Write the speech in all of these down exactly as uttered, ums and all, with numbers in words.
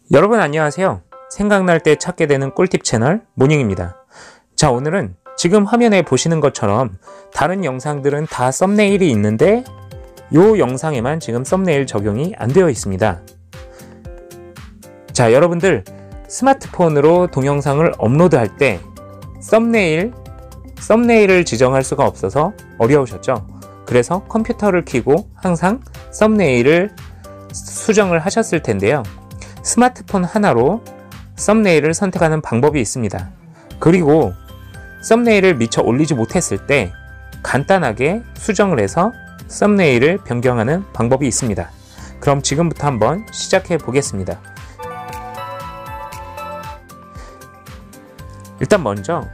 여러분 안녕하세요. 생각날 때 찾게 되는 꿀팁 채널 모닝입니다. 자, 오늘은 지금 화면에 보시는 것처럼 다른 영상들은 다 썸네일이 있는데 이 영상에만 지금 썸네일 적용이 안 되어 있습니다. 자, 여러분들 스마트폰으로 동영상을 업로드할 때 썸네일, 썸네일을 지정할 수가 없어서 어려우셨죠? 그래서 컴퓨터를 켜고 항상 썸네일을 수정을 하셨을 텐데요. 스마트폰 하나로 썸네일을 선택하는 방법이 있습니다. 그리고 썸네일을 미처 올리지 못했을 때 간단하게 수정을 해서 썸네일을 변경하는 방법이 있습니다. 그럼 지금부터 한번 시작해 보겠습니다. 일단 먼저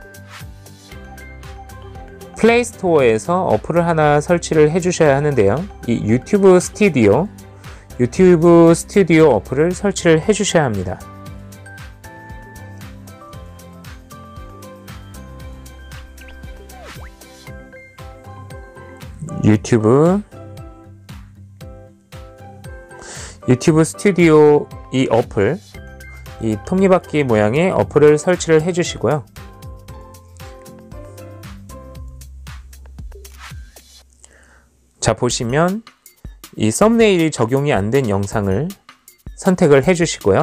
플레이스토어에서 어플을 하나 설치를 해 주셔야 하는데요. 이 유튜브 스튜디오 유튜브 스튜디오 어플을 설치를 해 주셔야 합니다. 유튜브 유튜브 스튜디오 이 어플, 이 톱니바퀴 모양의 어플을 설치를 해 주시고요. 자, 보시면 이 썸네일이 적용이 안 된 영상을 선택을 해 주시고요.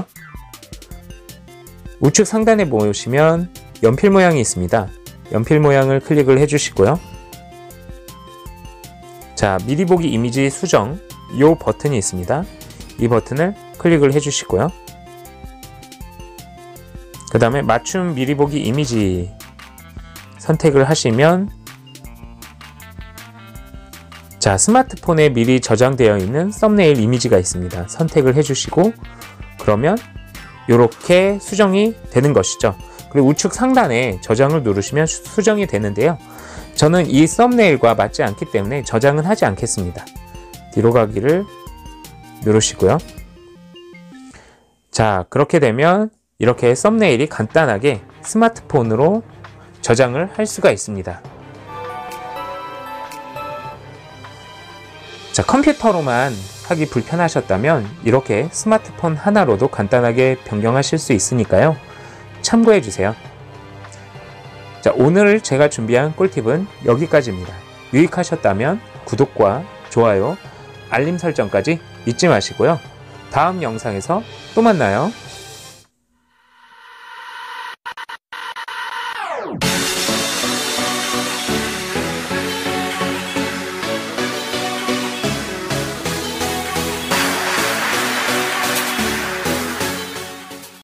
우측 상단에 보시면 연필 모양이 있습니다. 연필 모양을 클릭을 해 주시고요. 자, 미리 보기 이미지 수정 이 버튼이 있습니다. 이 버튼을 클릭을 해 주시고요. 그 다음에 맞춤 미리 보기 이미지 선택을 하시면 자, 스마트폰에 미리 저장되어 있는 썸네일 이미지가 있습니다. 선택을 해주시고 그러면 이렇게 수정이 되는 것이죠. 그리고 우측 상단에 저장을 누르시면 수정이 되는데요. 저는 이 썸네일과 맞지 않기 때문에 저장은 하지 않겠습니다. 뒤로 가기를 누르시고요. 자, 그렇게 되면 이렇게 썸네일이 간단하게 스마트폰으로 저장을 할 수가 있습니다. 자, 컴퓨터로만 하기 불편하셨다면 이렇게 스마트폰 하나로도 간단하게 변경하실 수 있으니까요. 참고해 주세요. 자, 오늘 제가 준비한 꿀팁은 여기까지입니다. 유익하셨다면 구독과 좋아요, 알림 설정까지 잊지 마시고요. 다음 영상에서 또 만나요.